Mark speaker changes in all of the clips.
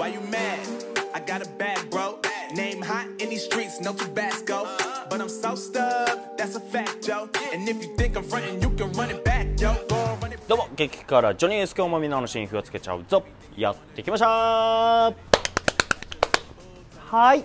Speaker 1: Why you mad? I got a bag, bro. Name hot in these streets, no Tabasco. But I'm so stubbed, that's a fact, yo. And if you think I'm frontin', you can run it back, yo. Run it back. どうも激辛ジョニーです。今日もみんなの新火をつけちゃうぞ。やってきました。はい。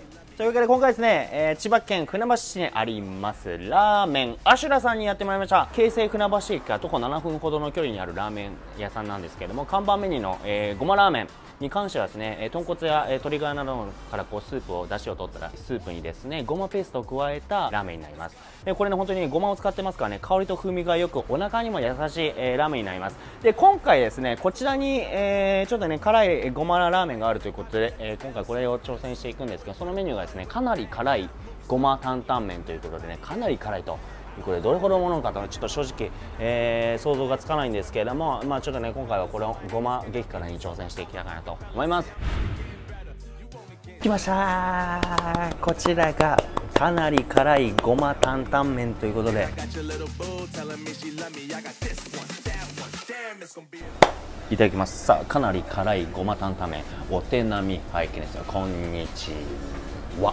Speaker 1: というわけで今回ですね、千葉県船橋市にありますラーメンアシュラさんにやってもらいました。京成船橋駅から徒歩7分ほどの距離にあるラーメン屋さんなんですけれども、看板メニューの、ごまラーメンに関してはですね、豚骨や鶏ガラなどからこうスープを出汁を取ったらスープにですねごまペーストを加えたラーメンになります。これね本当にごまを使ってますからね、香りと風味がよくお腹にも優しい、ラーメンになります。で今回ですねこちらに、ちょっとね辛いごまラーメンがあるということで、今回これを挑戦していくんですけど、そのメニューがですねかなり辛いごま担々麺ということでね、かなり辛いと。これどれほどのものかとちょっと正直、想像がつかないんですけれども、まあちょっとね今回はこれをごま激辛に挑戦していきたいかなと思います。来ましたー。こちらがかなり辛いごま担々麺ということで、いただきます。さあかなり辛いごま担々麺、お手並み拝見ですよ。こんにちは。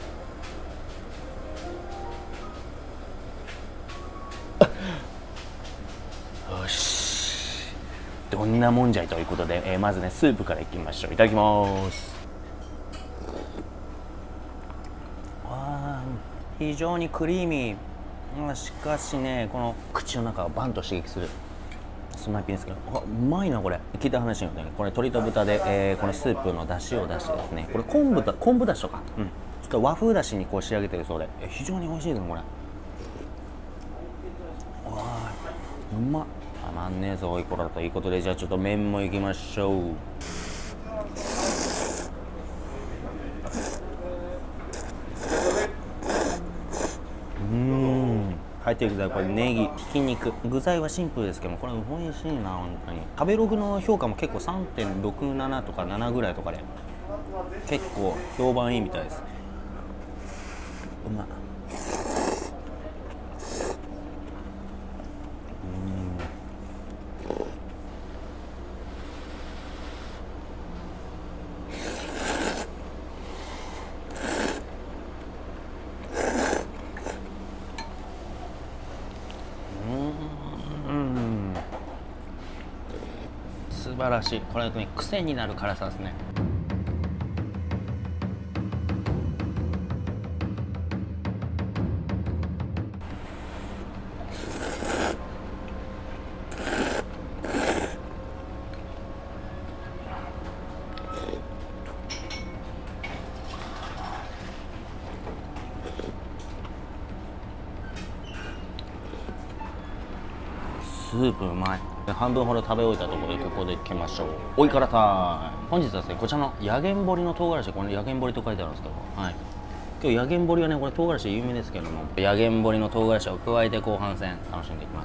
Speaker 1: よし、どんなもんじゃいということで、まずねスープからいきましょう。いただきます。わー、非常にクリーミー、しかしねこの口の中をバンと刺激する、そんな一品ですけど、うまいなこれ。聞いた話によってね、これ鶏と豚で、このスープの出汁を出してですね、これ昆布出汁とか、ちょっと和風出汁にこう仕上げてるそうで、非常に美味しいですねこれ。わー、うまっ。たまんねえぞおいこらということで、じゃあちょっと麺もいきましょう。入ってる具材、これネギ、ひき肉、具材はシンプルですけども、これ美味しいな本当に。食べログの評価も結構 3.67 とか7ぐらいとかで結構評判いいみたいです。うまっ。素晴らしい。これはね癖になる辛さですね。スープうまい。半分ほど食べ終えたところでここでいきましょう。おいからタイム。本日はですねこちらのやげんぼりの唐辛子、これやげんぼりと書いてあるんですけど、はい、今日やげんぼりはねこれ唐辛子有名ですけども、やげんぼりの唐辛子を加えて後半戦楽しんでいきます。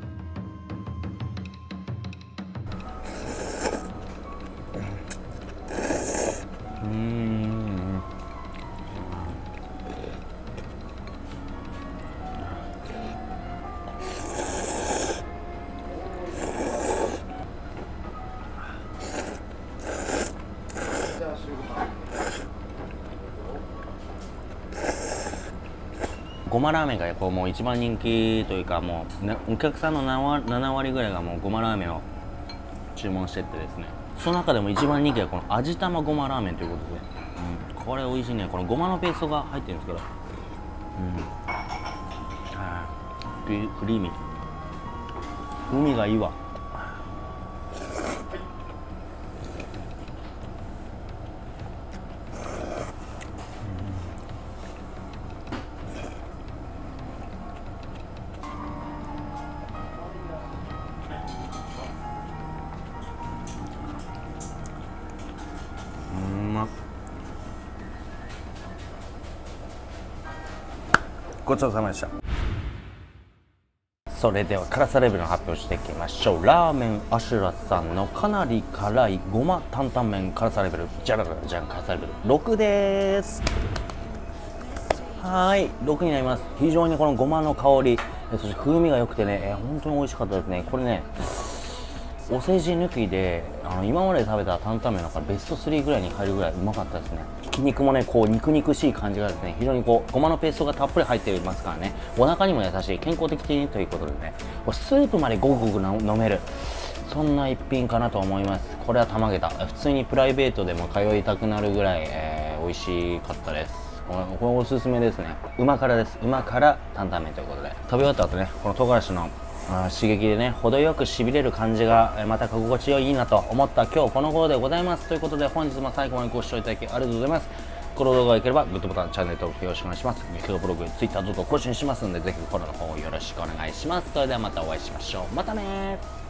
Speaker 1: ごまラーメンがこうもう一番人気というか、もうお客さんの7割ぐらいがもうごまラーメンを注文してってですね、その中でも一番人気がこの味玉ごまラーメンということで、これ美味しいね。このごまのペーストが入ってるんですけど、クリーミー、風味がいいわ。ごちそうさまでした。それでは辛さレベルの発表していきましょう。ラーメンアシュラさんのかなり辛いごま担々麺辛さレベル、じゃららじゃん、辛さレベル6です。はい、6になります。非常にこのごまの香り、そして風味が良くてね、本当に美味しかったですね。これねお世辞抜きで今まで食べた担々麺の中でベスト3ぐらいに入るぐらいうまかったですね。ひき肉もねこう肉々しい感じがですね、非常にこうごまのペーストがたっぷり入っていますからね、お腹にも優しい、健康的にということでね、これスープまでごくごく飲める、そんな一品かなと思います。これはたまげた。普通にプライベートでも通いたくなるぐらい、美味しかったです。これおすすめですね。旨辛です。旨辛担々麺ということで、食べ終わった後ね、この唐辛子の刺激でね、程よくしびれる感じがまた心地よいなと思った今日この頃でございます。ということで本日も最後までご視聴いただきありがとうございます。この動画が良ければグッドボタン、チャンネル登録よろしくお願いします。劇画ブログ、Twitter 等々更新しますので、ぜひフォローの方よろしくお願いします。それではまたお会いしましょう。またねー。